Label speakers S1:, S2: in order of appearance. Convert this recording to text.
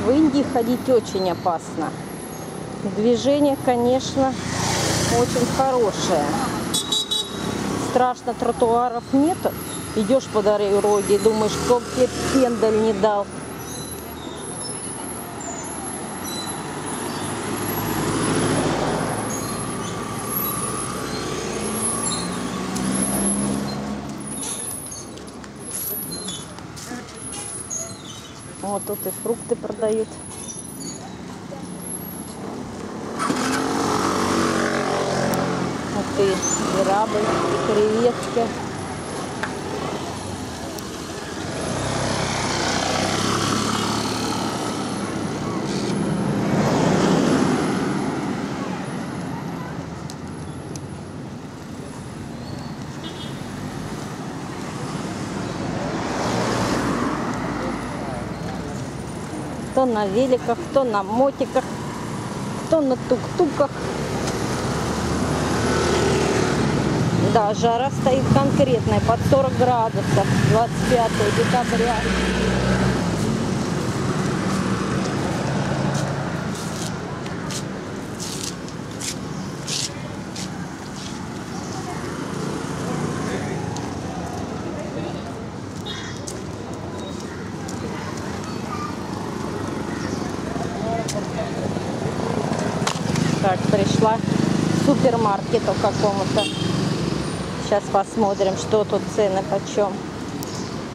S1: В Индии ходить очень опасно. Движение, конечно, очень хорошее. Страшно, тротуаров нет. Идешь по дороге и думаешь, кто тебе пендаль не дал. Вот тут и фрукты продают. Вот и крабы, и креветки. Кто на великах, кто на мотиках, кто на тук-туках. Да, жара стоит конкретная, под 40 градусов, 25 декабря. Так, пришла к супермаркету какому-то. Сейчас посмотрим, что тут цены почем.